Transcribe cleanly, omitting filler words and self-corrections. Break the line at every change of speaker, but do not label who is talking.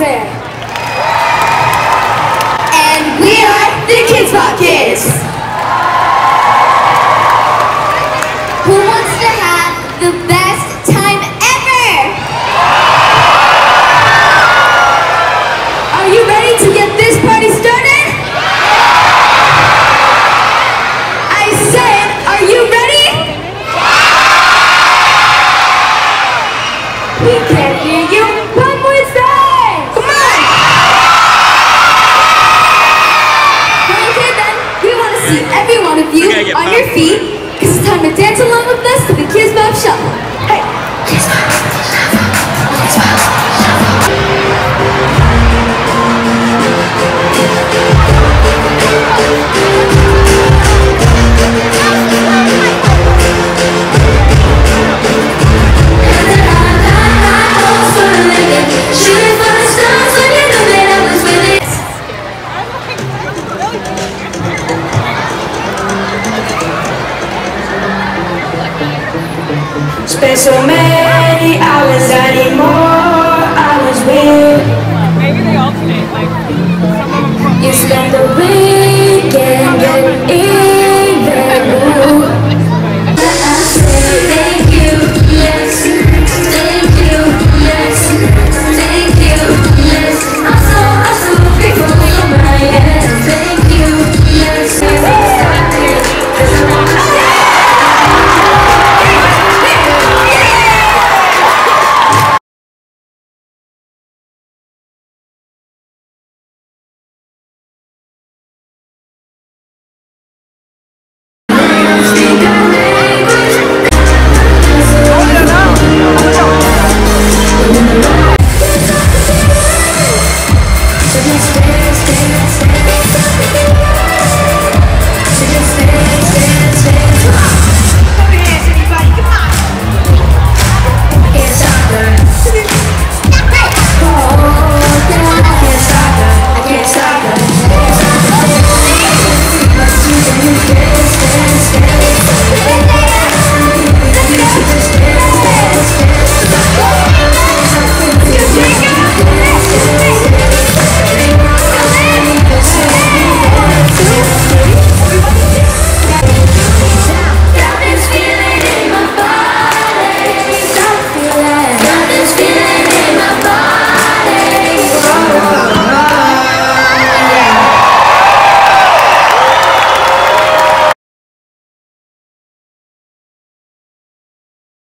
there. And we are the Kidz Bop Kids. Who wants to have the best time ever? Are you ready to get this party started? I said, are you ready? We can't hear you. One more time. Come on. Okay then, we want to see every one of you on your feet. Because it's time to dance along with us to the Kidz Bop Shuffle. Hey! Kidz Bop Shuffle! Kidz Bop Shuffle! Shooting for the stars when you knew that I was with it.
Spent so many hours, I need more hours with.
Maybe they alternate, like some of them.
You spend the weekend getting